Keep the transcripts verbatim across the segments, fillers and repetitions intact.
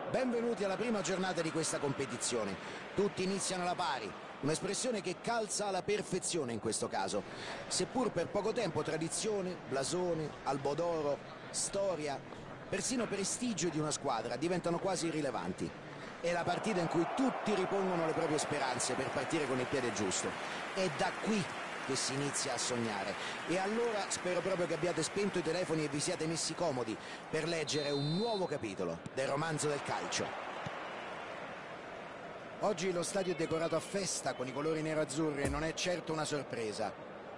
Benvenuti alla prima giornata di questa competizione. Tutti iniziano alla pari, un'espressione che calza alla perfezione in questo caso. Seppur per poco tempo tradizione, blasone, albo d'oro, storia, persino prestigio di una squadra diventano quasi irrilevanti. È la partita in cui tutti ripongono le proprie speranze per partire con il piede giusto. È da qui che si inizia a sognare. E allora spero proprio che abbiate spento i telefoni e vi siate messi comodi per leggere un nuovo capitolo del romanzo del calcio. Oggi lo stadio è decorato a festa con i colori nero-azzurri e non è certo una sorpresa.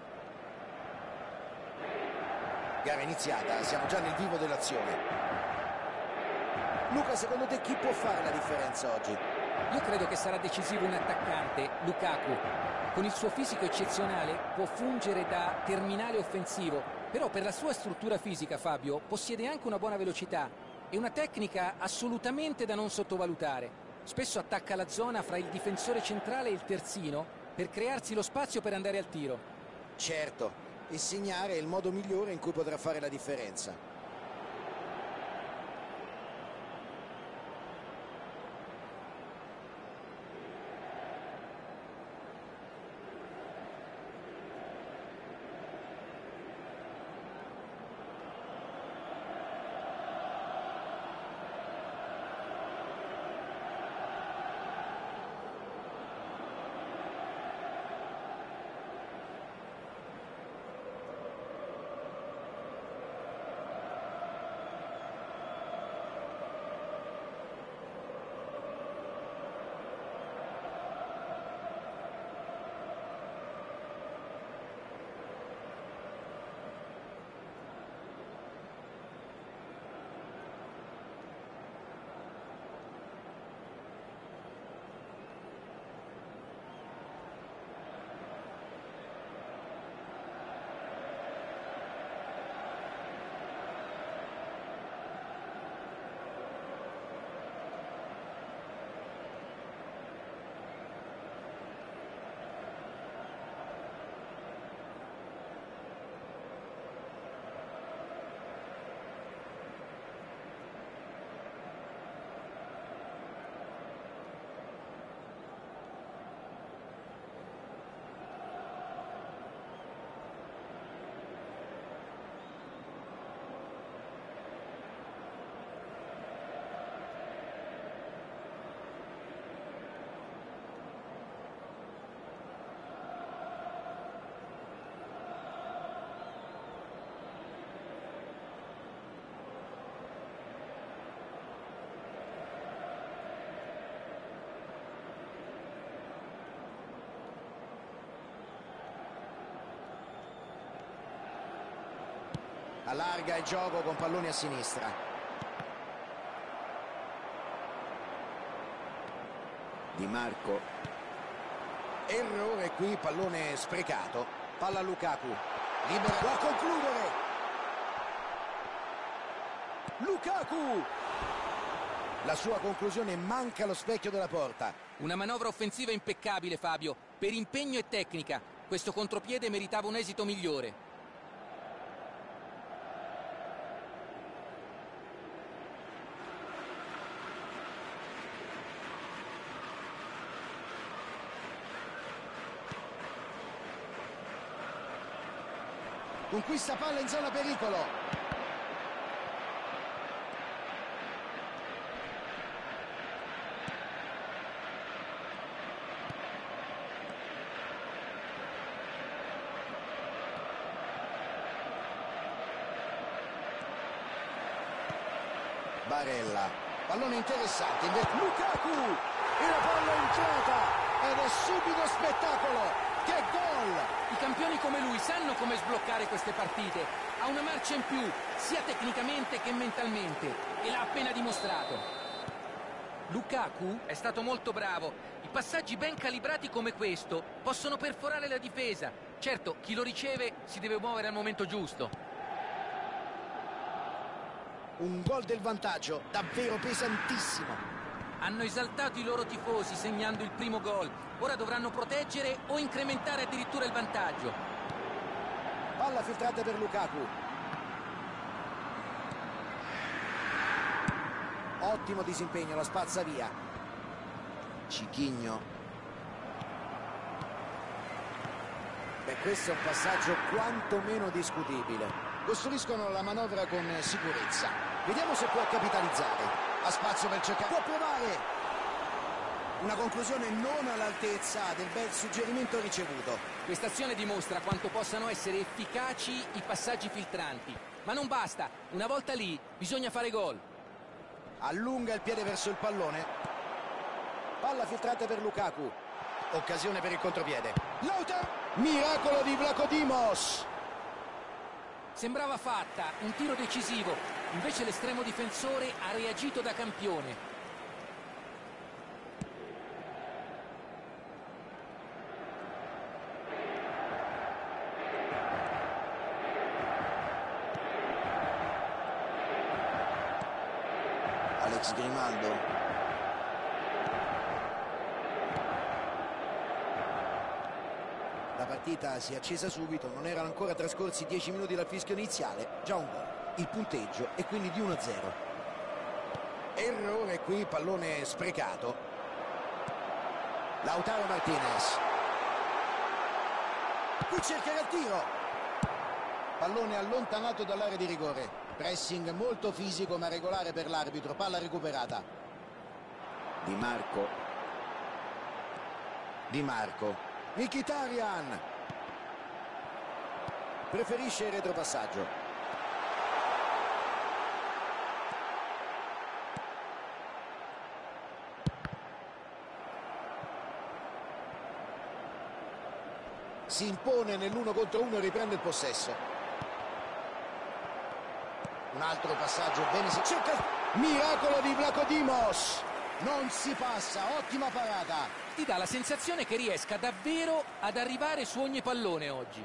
Gara iniziata, siamo già nel vivo dell'azione. Luca, secondo te chi può fare la differenza oggi? Io credo che sarà decisivo un attaccante, Lukaku. Con il suo fisico eccezionale può fungere da terminale offensivo, però per la sua struttura fisica, Fabio, possiede anche una buona velocità e una tecnica assolutamente da non sottovalutare. Spesso attacca la zona fra il difensore centrale e il terzino per crearsi lo spazio per andare al tiro. Certo, e segnare è il modo migliore in cui potrà fare la differenza. Allarga il gioco con palloni a sinistra. Di Marco. Errore qui, pallone sprecato. Palla a Lukaku. Libera, può concludere. Lukaku! La sua conclusione manca allo specchio della porta. Una manovra offensiva impeccabile, Fabio. Per impegno e tecnica. Questo contropiede meritava un esito migliore. Conquista palla in zona pericolo. Barella. Pallone interessante. Lukaku! E la palla è entrata! Ed è subito spettacolo! Che gol! I campioni come lui sanno come sbloccare queste partite. Ha una marcia in più, sia tecnicamente che mentalmente, e l'ha appena dimostrato. Lukaku è stato molto bravo. I passaggi ben calibrati come questo possono perforare la difesa. Certo, chi lo riceve si deve muovere al momento giusto. Un gol del vantaggio, davvero pesantissimo. Hanno esaltato i loro tifosi segnando il primo gol. Ora dovranno proteggere o incrementare addirittura il vantaggio. Palla filtrata per Lukaku. Ottimo disimpegno, la spazza via. Cicchigno. Beh, questo è un passaggio quantomeno discutibile. Costruiscono la manovra con sicurezza. Vediamo se può capitalizzare. Ha spazio per cercare. Può provare. Una conclusione non all'altezza del bel suggerimento ricevuto. Questa azione dimostra quanto possano essere efficaci i passaggi filtranti. Ma non basta. Una volta lì bisogna fare gol. Allunga il piede verso il pallone. Palla filtrata per Lukaku. Occasione per il contropiede. Lautaro. Miracolo di Vlachodimos. Sembrava fatta, un tiro decisivo, invece l'estremo difensore ha reagito da campione. Alex Grimaldo. La partita si è accesa subito, non erano ancora trascorsi dieci minuti dal fischio iniziale, già un gol. Il punteggio è quindi di uno a zero. Errore qui, pallone sprecato. Lautaro Martinez. Qui cercherà il tiro. Pallone allontanato dall'area di rigore. Pressing molto fisico ma regolare per l'arbitro, palla recuperata. Di Marco. Di Marco. Mkhitaryan preferisce il retropassaggio. Si impone nell'uno contro uno e riprende il possesso. Un altro passaggio bene si cerca. Miracolo di Vlachodimos. Non si passa, ottima parata. Ti dà la sensazione che riesca davvero ad arrivare su ogni pallone oggi.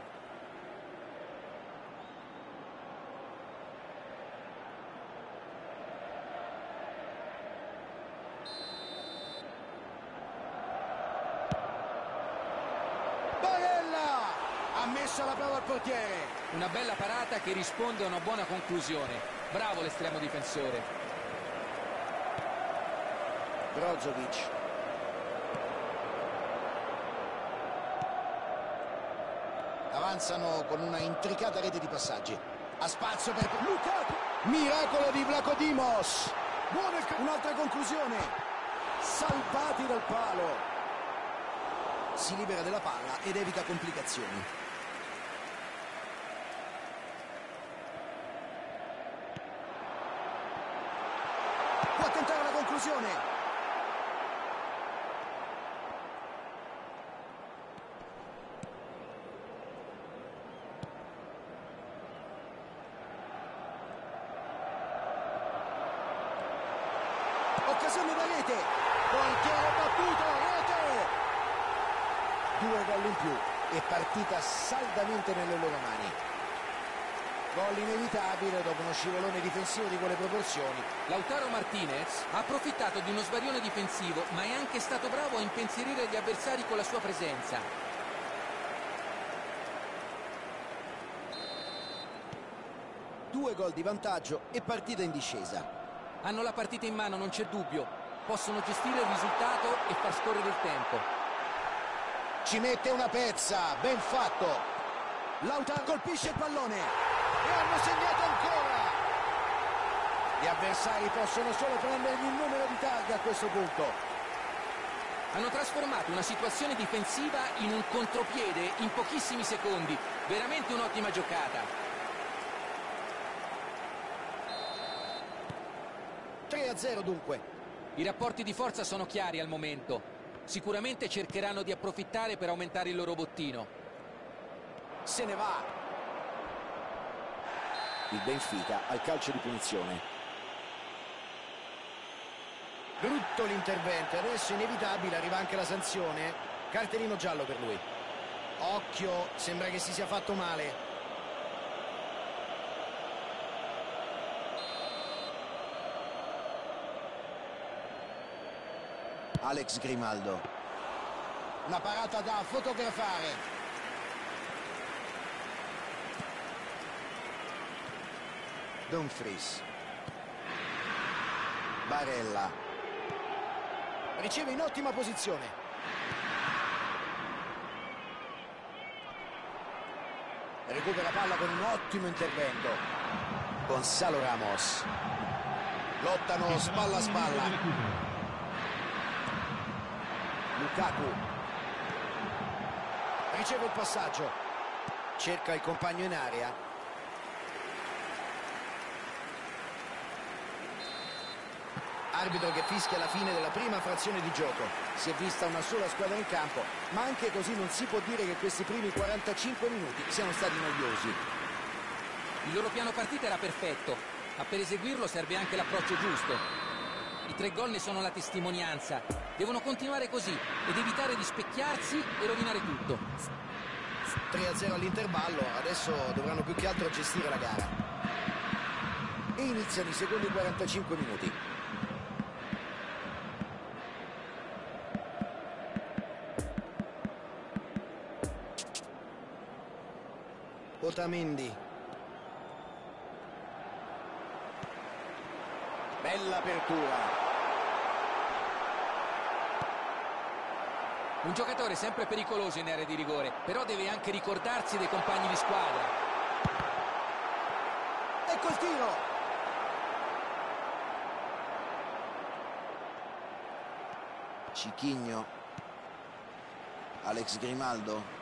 Barella ha messo alla prova il portiere. Una bella parata che risponde a una buona conclusione. Bravo l'estremo difensore. Brozovic. Avanzano con una intricata rete di passaggi. Ha spazio per Lukaku. Miracolo di Vlachodimos. Buona il... Un'altra conclusione. Salvati dal palo. Si libera della palla ed evita complicazioni. Può tentare la conclusione. Occasione da rete, portiere battuto, rete! Due gol in più e partita saldamente nelle loro mani. Gol inevitabile dopo uno scivolone difensivo di quelle proporzioni. Lautaro Martinez ha approfittato di uno svarione difensivo, ma è anche stato bravo a impensierire gli avversari con la sua presenza. Due gol di vantaggio e partita in discesa. Hanno la partita in mano, non c'è dubbio. Possono gestire il risultato e far scorrere il tempo. Ci mette una pezza, ben fatto. Lautaro colpisce il pallone e hanno segnato ancora. Gli avversari possono solo prendere il numero di targhe a questo punto. Hanno trasformato una situazione difensiva in un contropiede in pochissimi secondi. Veramente un'ottima giocata. tre a zero dunque. I rapporti di forza sono chiari al momento. Sicuramente cercheranno di approfittare per aumentare il loro bottino. Se ne va. Il Benfica al calcio di punizione. Brutto l'intervento, adesso inevitabile, arriva anche la sanzione. Cartellino giallo per lui. Occhio, sembra che si sia fatto male. Alex Grimaldo. Una parata da fotografare. Dumfries. Barella riceve in ottima posizione. Recupera palla con un ottimo intervento. Gonzalo Ramos. Lottano spalla a spalla. Lukaku riceve il passaggio, cerca il compagno in area. Arbitro che fischia la fine della prima frazione di gioco. Si è vista una sola squadra in campo, ma anche così non si può dire che questi primi quarantacinque minuti siano stati noiosi. Il loro piano partita era perfetto, ma per eseguirlo serve anche l'approccio giusto. I tre gol ne sono la testimonianza. Devono continuare così ed evitare di specchiarsi e rovinare tutto. tre a zero all'intervallo, adesso dovranno più che altro gestire la gara. E iniziano i secondi quarantacinque minuti. Otamendi. Bella apertura. Un giocatore sempre pericoloso in area di rigore, però deve anche ricordarsi dei compagni di squadra. Ecco il tiro. Cicchigno. Alex Grimaldo.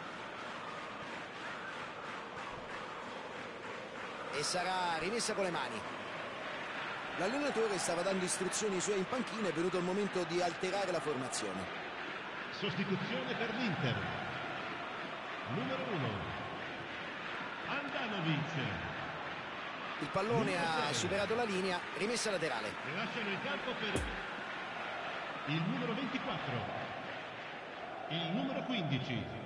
E sarà rimessa con le mani. L'allenatore stava dando istruzioni ai suoi in panchina, è venuto il momento di alterare la formazione. Sostituzione per l'Inter. Numero uno Andanovic. Il pallone ha superato la linea, rimessa laterale. Lasciano il campo per il numero ventiquattro, il numero quindici.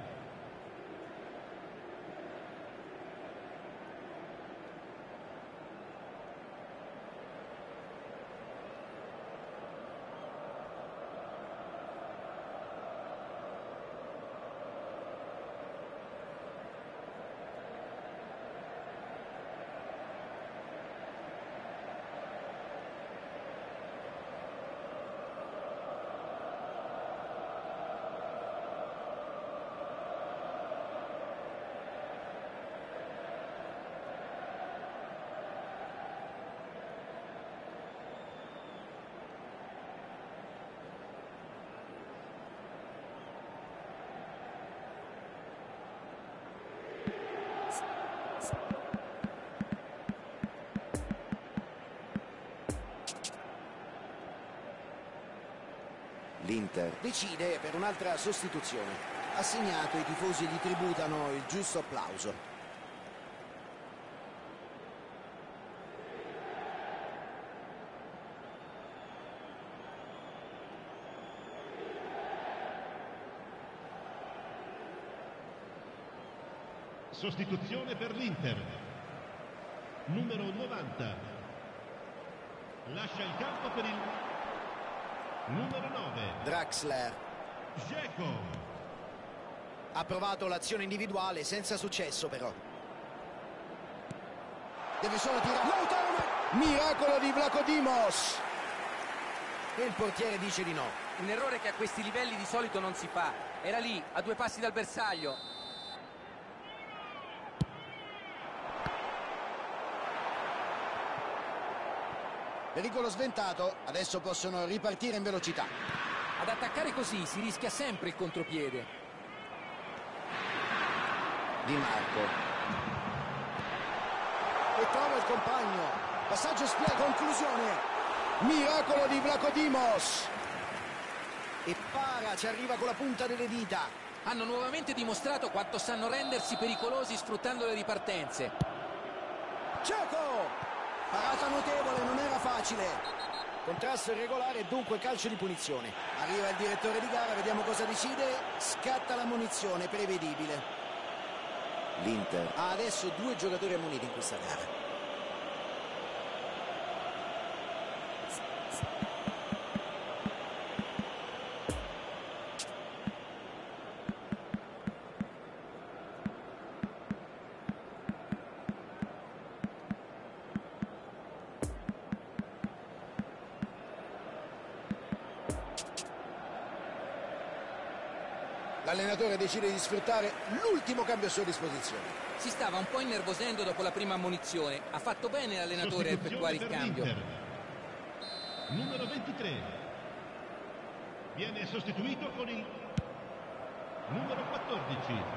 L'Inter decide per un'altra sostituzione. Ha segnato, i tifosi gli tributano il giusto applauso. Sostituzione per l'Inter. Numero novanta. Lascia il campo per il numero nove. Draxler. Dzeko. Ha provato l'azione individuale senza successo però. Deve solo tirare. Lautaro! Miracolo di Vlachodimos. E il portiere dice di no. Un errore che a questi livelli di solito non si fa. Era lì, a due passi dal bersaglio. Pericolo sventato, adesso possono ripartire in velocità. Ad attaccare così si rischia sempre il contropiede. Di Marco. E trova il compagno. Passaggio splendido, conclusione. Miracolo di Vlachodimos. E para, ci arriva con la punta delle dita. Hanno nuovamente dimostrato quanto sanno rendersi pericolosi sfruttando le ripartenze. Dzeko! Parata notevole, non era facile. Contrasto irregolare e dunque calcio di punizione. Arriva il direttore di gara, vediamo cosa decide. Scatta la munizione, prevedibile. L'Inter ha adesso due giocatori ammoniti in questa gara. L'allenatore decide di sfruttare l'ultimo cambio a sua disposizione. Si stava un po' innervosendo dopo la prima ammonizione. Ha fatto bene l'allenatore a effettuare il cambio. Numero ventitré. Viene sostituito con il numero quattordici.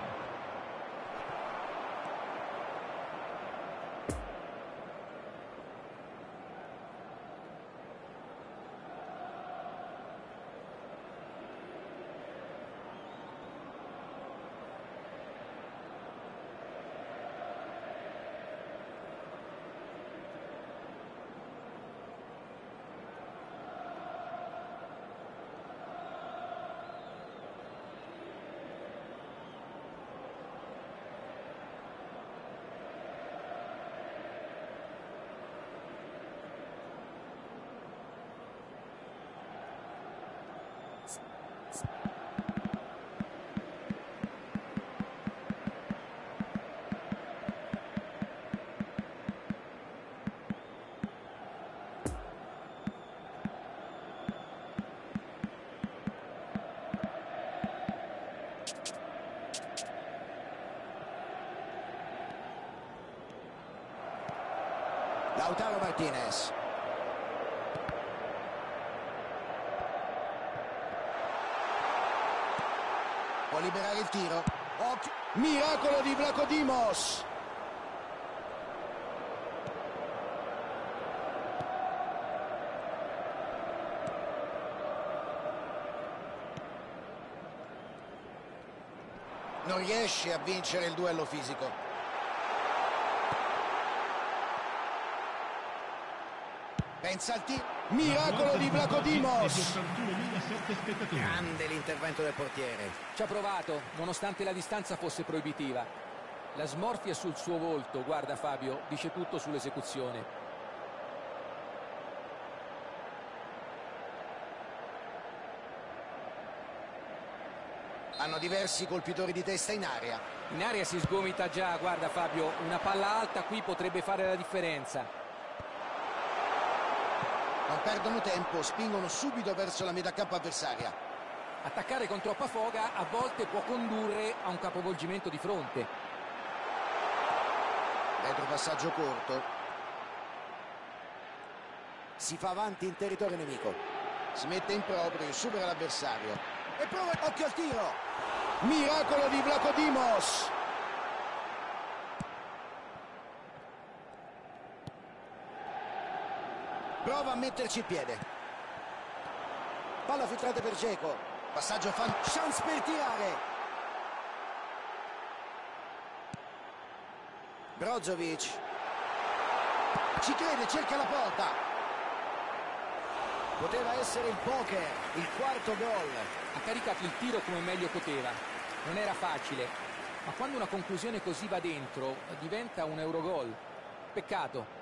Lautaro Martinez. Può liberare il tiro. Occhio. Miracolo di Vlachodimos. Non riesce a vincere il duello fisico. Pensa al tiro. Miracolo di Vlachodimos. Grande l'intervento del portiere. Ci ha provato, nonostante la distanza fosse proibitiva. La smorfia sul suo volto, guarda Fabio, dice tutto sull'esecuzione. Hanno diversi colpitori di testa in aria. In aria si sgomita già, guarda Fabio, una palla alta qui potrebbe fare la differenza. Non perdono tempo, spingono subito verso la metà campo avversaria. Attaccare con troppa foga a volte può condurre a un capovolgimento di fronte. Retropassaggio corto. Si fa avanti in territorio nemico. Si mette in proprio, supera l'avversario. E prova, occhio al tiro. Miracolo di Vlachodimos. Prova a metterci il piede. Palla filtrata per Dzeko. Passaggio fan. Chance per tirare. Brozovic. Ci crede, cerca la porta. Poteva essere il poker, il quarto gol. Ha caricato il tiro come meglio poteva. Non era facile, ma quando una conclusione così va dentro diventa un Eurogol. Peccato.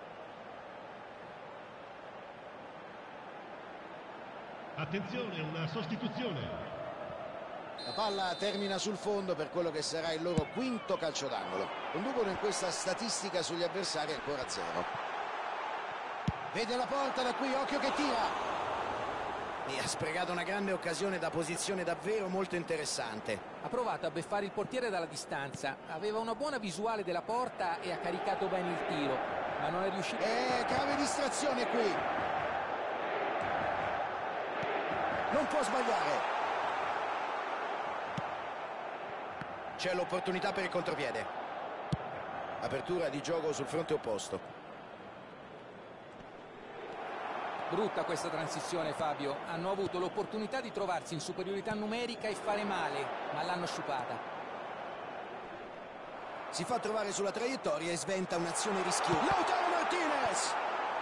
Attenzione, una sostituzione. La palla termina sul fondo per quello che sarà il loro quinto calcio d'angolo. Conducono in questa statistica sugli avversari ancora a zero. Vede la porta da qui, occhio che tira. E ha sprecato una grande occasione da posizione davvero molto interessante. Ha provato a beffare il portiere dalla distanza. Aveva una buona visuale della porta e ha caricato bene il tiro, ma non è riuscito. E grave distrazione qui. Non può sbagliare. C'è l'opportunità per il contropiede. Apertura di gioco sul fronte opposto. Brutta questa transizione, Fabio. Hanno avuto l'opportunità di trovarsi in superiorità numerica e fare male, ma l'hanno sciupata. Si fa trovare sulla traiettoria e sventa un'azione rischiosa. Lautaro Martinez!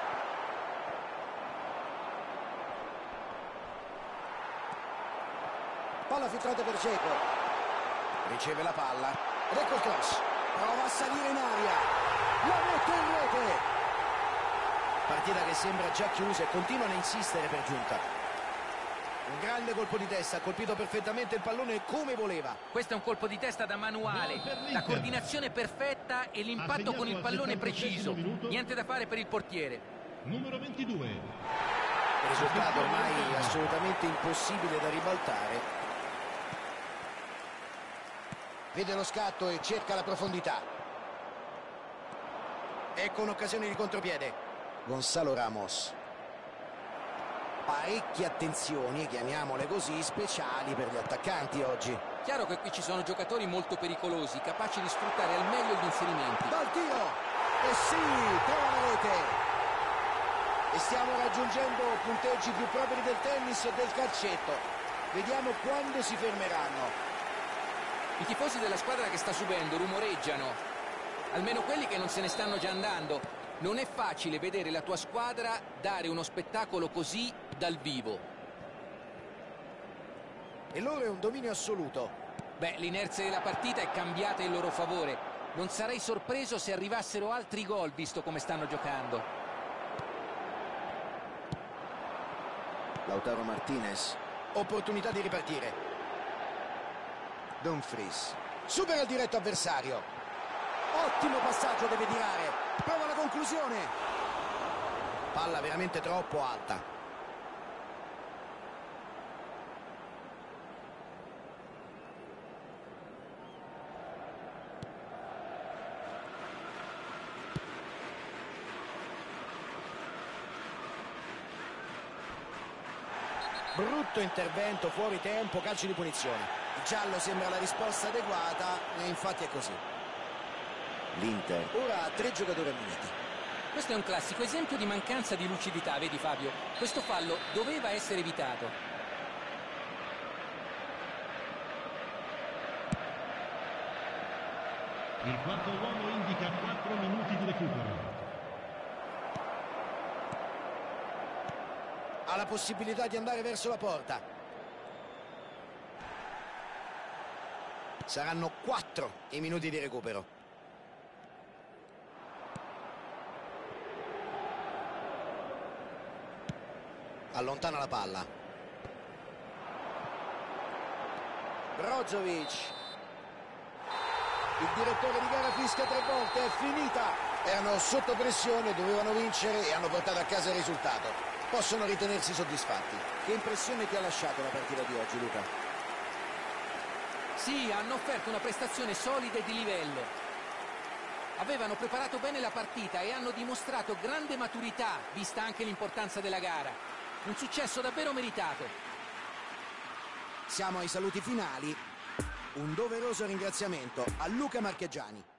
Palla filtrata per Dzeko. Riceve la palla. Ed ecco il cross. Prova a salire in aria. La mette in rete. Partita che sembra già chiusa e continuano a insistere per giunta. Un grande colpo di testa, ha colpito perfettamente il pallone come voleva. Questo è un colpo di testa da manuale. La coordinazione perfetta e l'impatto con il pallone preciso. Niente da fare per il portiere. Numero ventidue. Risultato ormai assolutamente impossibile da ribaltare. Vede lo scatto e cerca la profondità. Ecco un'occasione di contropiede. Gonzalo Ramos. Parecchie attenzioni, chiamiamole così, speciali per gli attaccanti oggi. Chiaro che qui ci sono giocatori molto pericolosi, capaci di sfruttare al meglio gli inserimenti. Dal tiro! E sì, trova la rete! E stiamo raggiungendo punteggi più propri del tennis e del calcetto. Vediamo quando si fermeranno. I tifosi della squadra che sta subendo rumoreggiano, almeno quelli che non se ne stanno già andando. Non è facile vedere la tua squadra dare uno spettacolo così dal vivo. E loro è un dominio assoluto. Beh, l'inerzia della partita è cambiata in loro favore. Non sarei sorpreso se arrivassero altri gol, visto come stanno giocando. Lautaro Martinez. Opportunità di ripartire. Dumfries. Supera il diretto avversario. Ottimo passaggio, deve tirare. Prova la conclusione. Palla veramente troppo alta. Brutto intervento, fuori tempo, calcio di punizione. Il giallo sembra la risposta adeguata e infatti è così. L'Inter ora ha tre giocatori ammoniti. Questo è un classico esempio di mancanza di lucidità, vedi Fabio? Questo fallo doveva essere evitato. Il quarto uomo indica quattro minuti di recupero. Ha la possibilità di andare verso la porta. Saranno quattro i minuti di recupero. Allontana la palla. Brozovic. Il direttore di gara fischia tre volte, è finita. Erano sotto pressione, dovevano vincere e hanno portato a casa il risultato. Possono ritenersi soddisfatti. Che impressione ti ha lasciato la partita di oggi, Luca? Sì, hanno offerto una prestazione solida e di livello. Avevano preparato bene la partita e hanno dimostrato grande maturità, vista anche l'importanza della gara. Un successo davvero meritato. Siamo ai saluti finali. Un doveroso ringraziamento a Luca Marchegiani.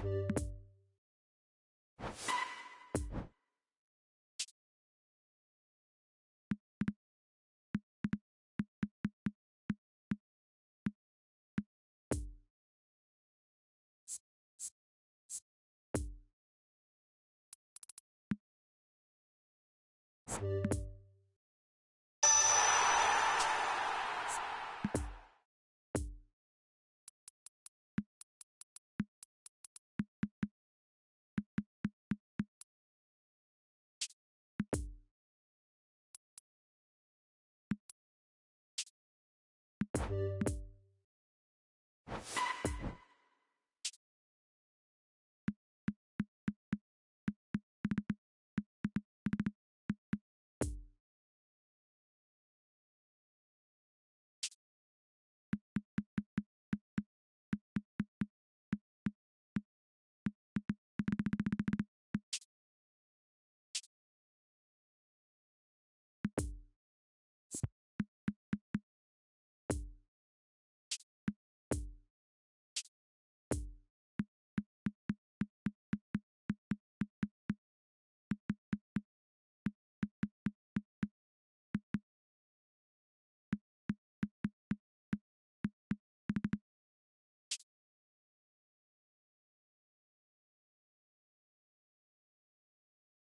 You